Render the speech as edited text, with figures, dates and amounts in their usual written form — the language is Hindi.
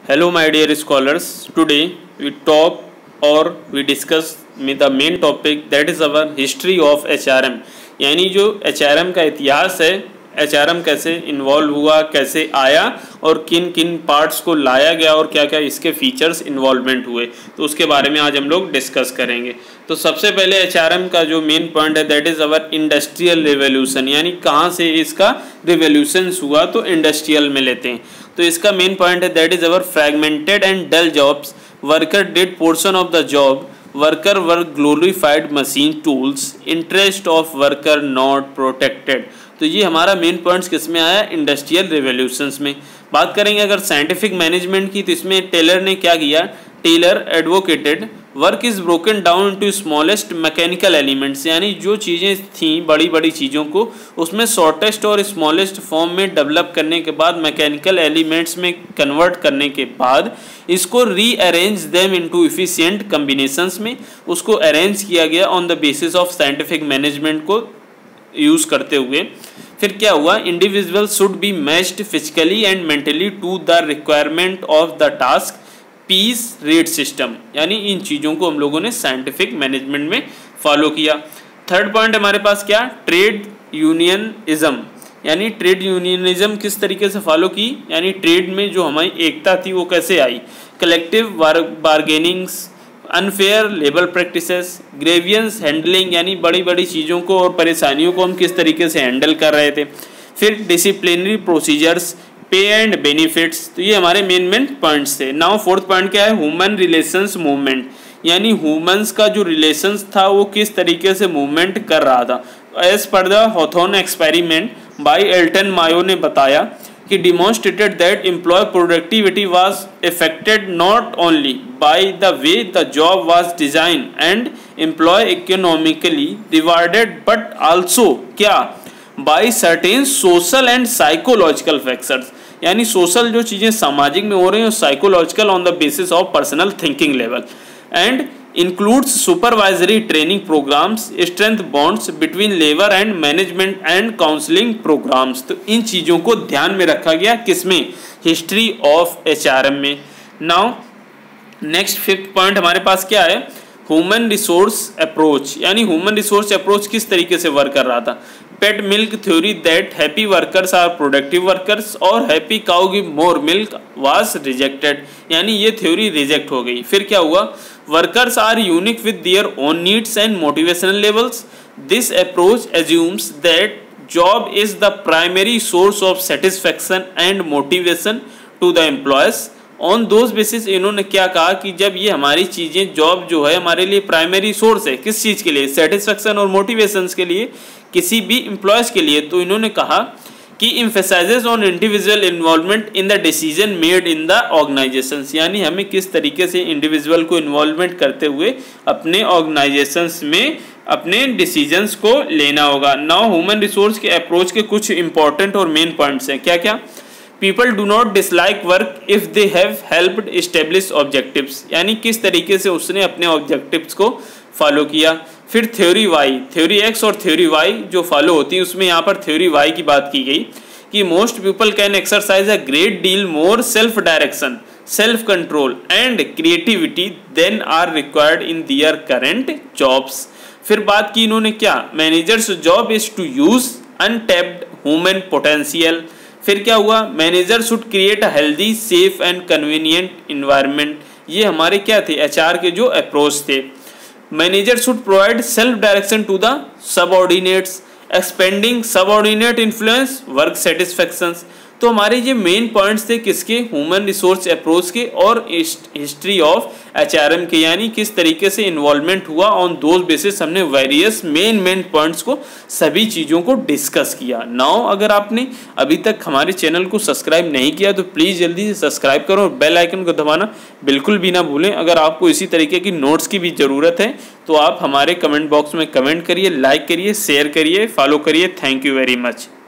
Hello, my dear scholars. Today we talk or we discuss the main topic, that is our history of HRM. यानी जो HRM का इतिहास है, HRM कैसे इन्वॉल्व हुआ, कैसे आया और किन किन पार्ट्स को लाया गया और क्या क्या इसके फीचर्स इन्वॉल्वमेंट हुए, तो उसके बारे में आज हम लोग डिस्कस करेंगे। तो सबसे पहले HRM का जो मेन पॉइंट है that is our industrial revolution, यानी कहाँ से इसका रिवोल्यूशन हुआ, तो इंडस्ट्रियल में लेते हैं। तो इसका मेन पॉइंट है that is our fragmented and dull jobs, worker did portion of the job, worker were glorified machine tools, interest of worker not protected. तो ये हमारा मेन पॉइंट्स किस में आया, इंडस्ट्रियल रिवोल्यूशंस में। बात करेंगे अगर साइंटिफिक मैनेजमेंट की, तो इसमें टेलर ने क्या किया, Taylor advocated work is broken down into smallest mechanical elements, यानी जो चीज़ें थीं बड़ी बड़ी चीज़ों को उसमें शॉर्टेस्ट और स्मॉलेस्ट फॉर्म में डेवलप करने के बाद, मैकेनिकल एलिमेंट्स में कन्वर्ट करने के बाद इसको rearrange them into efficient combinations में उसको अरेंज किया गया on the basis of scientific management को यूज़ करते हुए। फिर क्या हुआ, individual should be matched physically and mentally to the requirement of the task, piece rate system, यानी इन चीज़ों को हम लोगों ने साइंटिफिक मैनेजमेंट में फॉलो किया। थर्ड पॉइंट हमारे पास क्या, ट्रेड यूनियनिज्म, यानी ट्रेड यूनियनिज्म किस तरीके से फॉलो की, यानी ट्रेड में जो हमारी एकता थी वो कैसे आई, collective bargainings, unfair labour practices, grievance handling, यानी बड़ी बड़ी चीज़ों को और परेशानियों को हम किस तरीके से हैंडल कर रहे थे। फिर disciplinary procedures, pay and benefits, तो ये हमारे मेन पॉइंट्स थे। नाउ फोर्थ पॉइंट क्या है, ह्यूमन रिलेशंस मूवमेंट, यानी ह्यूमंस का जो रिलेशंस था वो किस तरीके से मूवमेंट कर रहा था। As per the Hawthorne experiment by Elton Mayo ने बताया कि demonstrated that employee productivity was affected not only by the way the job was design and employee economically rewarded, but also क्या, by certain social and psychological factors, यानी सोशल जो चीज़ें सामाजिक में हो रही हैं, psychological on the basis of personal thinking level, and includes supervisory training programmes, strength bonds between labour and management and counselling programmes. तो इन चीज़ों को ध्यान में रखा गया किसमें, हिस्ट्री ऑफ HRM में। नाउ नेक्स्ट फिफ्थ पॉइंट हमारे पास क्या है, ह्यूमन रिसोर्स अप्रोच, यानी ह्यूमन रिसोर्स अप्रोच किस तरीके से वर्क कर रहा था। Pet milk theory that happy workers are productive workers और happy cow give more milk was rejected, यानी ये थ्योरी रिजेक्ट हो गई। फिर क्या हुआ, workers are unique with their own needs and motivational levels, this approach assumes that job is the primary source of satisfaction and motivation to the employees. On those basis इन्होंने क्या कहा कि जब ये हमारी चीज़ें, जॉब जो है हमारे लिए प्राइमरी सोर्स है, किस चीज़ के लिए, सेटिस्फैक्शन और मोटिवेशंस के लिए, किसी भी एम्प्लॉयज़ के लिए, तो इन्होंने कहा कि emphasises on individual involvement in the decision made in the organisations, यानी हमें किस तरीके से इंडिविजुअल को इन्वॉल्वमेंट करते हुए अपने ऑर्गेनाइजेशंस में अपने डिसीजंस को लेना होगा। नाउ ह्यूमन रिसोर्स के अप्रोच के कुछ इंपॉर्टेंट और मेन पॉइंट्स हैं, क्या क्या, people do not dislike work if they have helped establish objectives, यानी किस तरीके से उसने अपने ऑब्जेक्टिव्स को फॉलो किया। फिर थ्योरी वाई, थ्योरी एक्स और थ्योरी वाई जो फॉलो होती है, उसमें यहाँ पर थ्योरी वाई की बात की गई कि most people can exercise a great deal more self direction, self control and creativity than are required in their current jobs. फिर बात की इन्होंने क्या, managers job is to use untapped human potential. फिर क्या हुआ, manager should create a healthy safe and convenient environment, ये हमारे क्या थे, HR के जो अप्रोच थे। Manager should provide self direction to the subordinates, expanding subordinate influence work satisfactions. तो हमारे ये मेन पॉइंट्स थे किसके, ह्यूमन रिसोर्स अप्रोच के और हिस्ट्री ऑफ HRM के, यानी किस तरीके से इन्वॉल्वमेंट हुआ। ऑन दोज बेसिस हमने वेरियस मेन पॉइंट्स को, सभी चीज़ों को डिस्कस किया। नाउ अगर आपने अभी तक हमारे चैनल को सब्सक्राइब नहीं किया तो प्लीज़ जल्दी से सब्सक्राइब करो और बेल आइकन को दबाना बिल्कुल भी ना भूलें। अगर आपको इसी तरीके की नोट्स की भी ज़रूरत है तो आप हमारे कमेंट बॉक्स में कमेंट करिए, लाइक करिए, शेयर करिए, फॉलो करिए। Thank you very much.